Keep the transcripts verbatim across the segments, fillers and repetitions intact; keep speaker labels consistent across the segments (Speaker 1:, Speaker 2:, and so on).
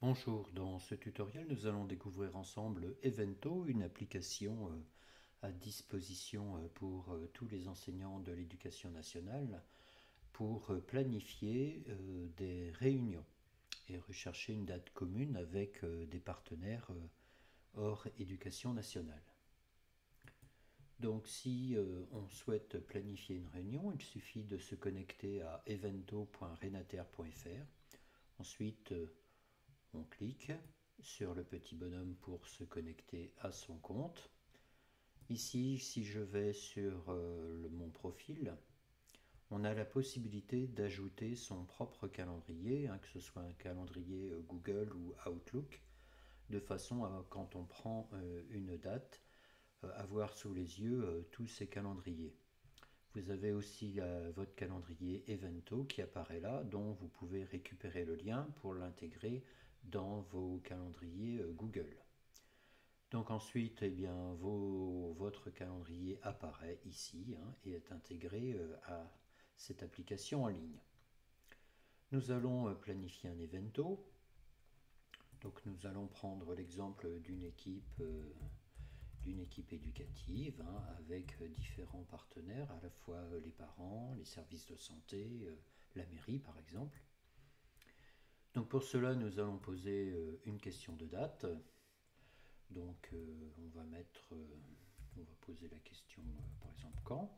Speaker 1: Bonjour, dans ce tutoriel nous allons découvrir ensemble Evento, une application euh, à disposition euh, pour euh, tous les enseignants de l'éducation nationale pour euh, planifier euh, des réunions et rechercher une date commune avec euh, des partenaires euh, hors éducation nationale. Donc si euh, on souhaite planifier une réunion, il suffit de se connecter à evento point renater point fr. Ensuite, euh, on clique sur le petit bonhomme pour se connecter à son compte. Ici, si je vais sur euh, le, mon profil, on a la possibilité d'ajouter son propre calendrier, hein, que ce soit un calendrier euh, Google ou Outlook, de façon à, quand on prend euh, une date, euh, avoir sous les yeux euh, tous ces calendriers. Vous avez aussi euh, votre calendrier Evento qui apparaît là, dont vous pouvez récupérer le lien pour l'intégrer dans vos calendriers euh, Google. Donc ensuite, eh bien, vos, votre calendrier apparaît ici hein, et est intégré euh, à cette application en ligne. Nous allons euh, planifier un evento. Donc nous allons prendre l'exemple d'une équipe, euh, d'une équipe éducative hein, avec euh, différents partenaires, à la fois euh, les parents, les services de santé, euh, la mairie par exemple. Donc pour cela, nous allons poser euh, une question de date. Donc euh, on va mettre, euh, on va poser la question euh, par exemple quand.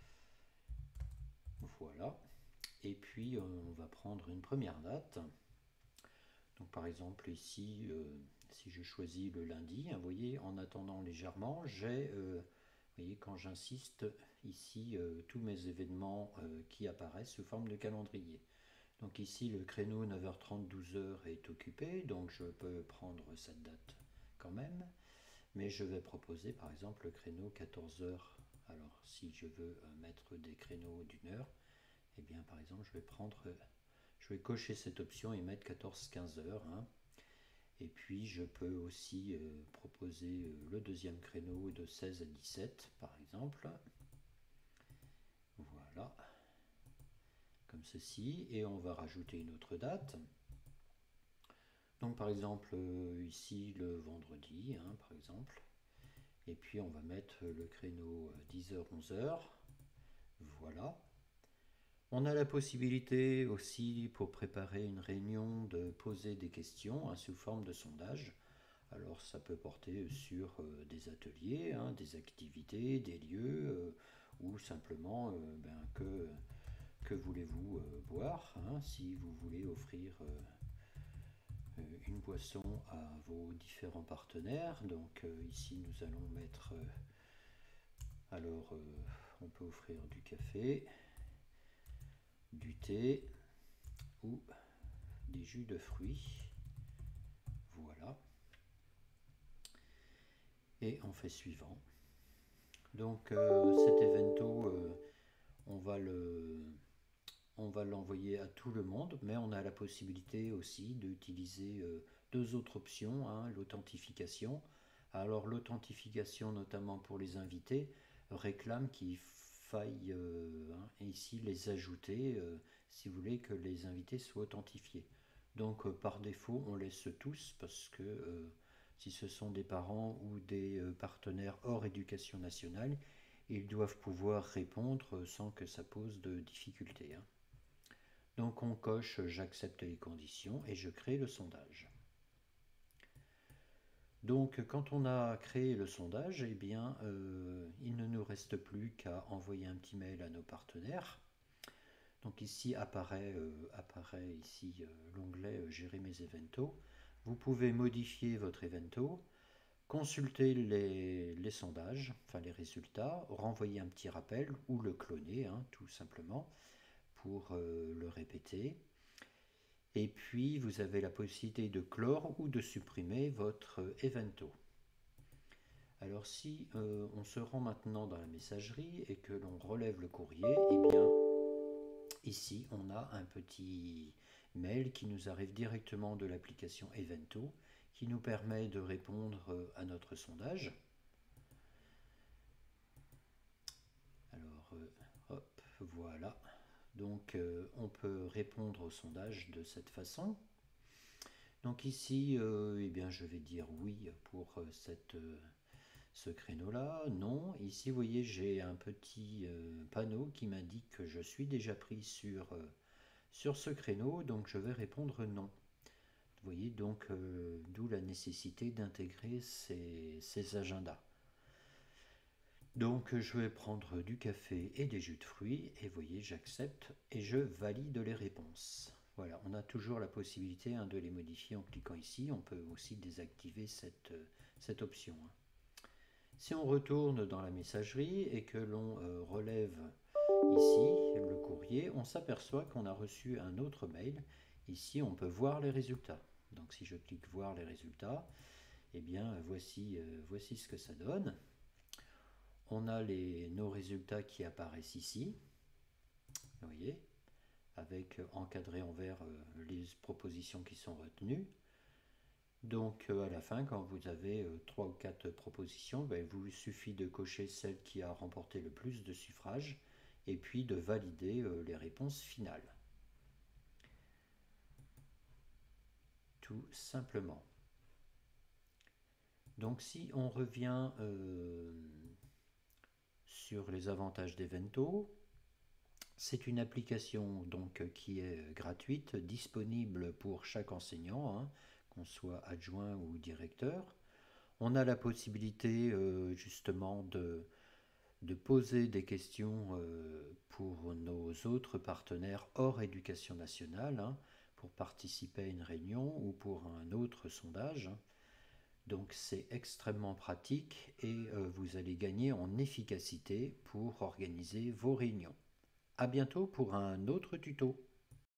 Speaker 1: Voilà. Et puis euh, on va prendre une première date. Donc par exemple ici, euh, si je choisis le lundi, hein, vous voyez, en attendant légèrement, j'ai, euh, vous voyez, quand j'insiste ici, euh, tous mes événements euh, qui apparaissent sous forme de calendrier. Donc ici, le créneau neuf heures trente douze heures est occupé, donc je peux prendre cette date quand même. Mais je vais proposer par exemple le créneau quatorze heures. Alors si je veux mettre des créneaux d'une heure, eh bien par exemple je vais prendre, je vais cocher cette option et mettre quatorze quinze heures. Hein. Et puis je peux aussi euh, proposer euh, le deuxième créneau de seize à dix-sept par exemple. Voilà, comme ceci. Et on va rajouter une autre date. Donc par exemple euh, ici le vendredi, hein, par exemple. Et puis on va mettre le créneau dix heures onze heures. Voilà. On a la possibilité aussi pour préparer une réunion de poser des questions hein, sous forme de sondage. Alors ça peut porter sur euh, des ateliers, hein, des activités, des lieux euh, ou simplement euh, ben, que, que voulez-vous euh, boire hein, si vous voulez offrir euh, une boisson à vos différents partenaires. Donc euh, ici nous allons mettre euh, alors euh, on peut offrir du café, du thé ou des jus de fruits. Voilà. Et on fait suivant. Donc euh, cet evento, euh, on va le, on va l'envoyer à tout le monde, mais on a la possibilité aussi d'utiliser euh, deux autres options, hein, l'authentification. Alors l'authentification, notamment pour les invités, réclame qu'il faille euh, hein, ici les ajouter euh, si vous voulez que les invités soient authentifiés. Donc euh, par défaut, on laisse tous parce que euh, si ce sont des parents ou des euh, partenaires hors éducation nationale, ils doivent pouvoir répondre sans que ça pose de difficultés. Hein. Donc on coche j'accepte les conditions et je crée le sondage. Donc quand on a créé le sondage, eh bien, euh, il ne nous reste plus qu'à envoyer un petit mail à nos partenaires. Donc ici apparaît, euh, apparaît ici euh, l'onglet euh, Gérer mes eventos. Vous pouvez modifier votre evento, consulter les, les sondages, enfin les résultats, renvoyer un petit rappel ou le cloner, hein, tout simplement, pour euh, le répéter. Et puis, vous avez la possibilité de clore ou de supprimer votre evento. Alors, si euh, on se rend maintenant dans la messagerie et que l'on relève le courrier, eh bien, ici, on a un petit mail qui nous arrive directement de l'application Evento, qui nous permet de répondre à notre sondage. Alors, euh, hop, voilà. Donc, euh, on peut répondre au sondage de cette façon. Donc ici, euh, eh bien, je vais dire oui pour euh, cette, euh, ce créneau-là. Non. Ici, vous voyez, j'ai un petit euh, panneau qui m'indique que je suis déjà pris sur, euh, sur ce créneau, donc je vais répondre non. Vous voyez, donc euh, d'où la nécessité d'intégrer ces, ces agendas. Donc je vais prendre du café et des jus de fruits, et vous voyez, j'accepte et je valide les réponses. Voilà, on a toujours la possibilité hein, de les modifier en cliquant ici. On peut aussi désactiver cette, cette option. Si on retourne dans la messagerie et que l'on euh, relève ici le courrier, on s'aperçoit qu'on a reçu un autre mail. Ici, on peut voir les résultats. Donc si je clique voir les résultats, eh bien voici, euh, voici ce que ça donne. On a les, nos résultats qui apparaissent ici. Vous voyez, avec encadré en vert euh, les propositions qui sont retenues. Donc euh, à la fin, quand vous avez euh, trois ou quatre propositions, ben, il vous suffit de cocher celle qui a remporté le plus de suffrages et puis de valider euh, les réponses finales. Tout simplement. Donc si on revient euh, sur les avantages d'Evento, c'est une application donc qui est gratuite, disponible pour chaque enseignant, hein, qu'on soit adjoint ou directeur. On a la possibilité euh, justement de, de poser des questions euh, pour nos autres partenaires hors éducation nationale, hein, pour participer à une réunion ou pour un autre sondage. Donc c'est extrêmement pratique et euh, vous allez gagner en efficacité pour organiser vos réunions. À bientôt pour un autre tuto.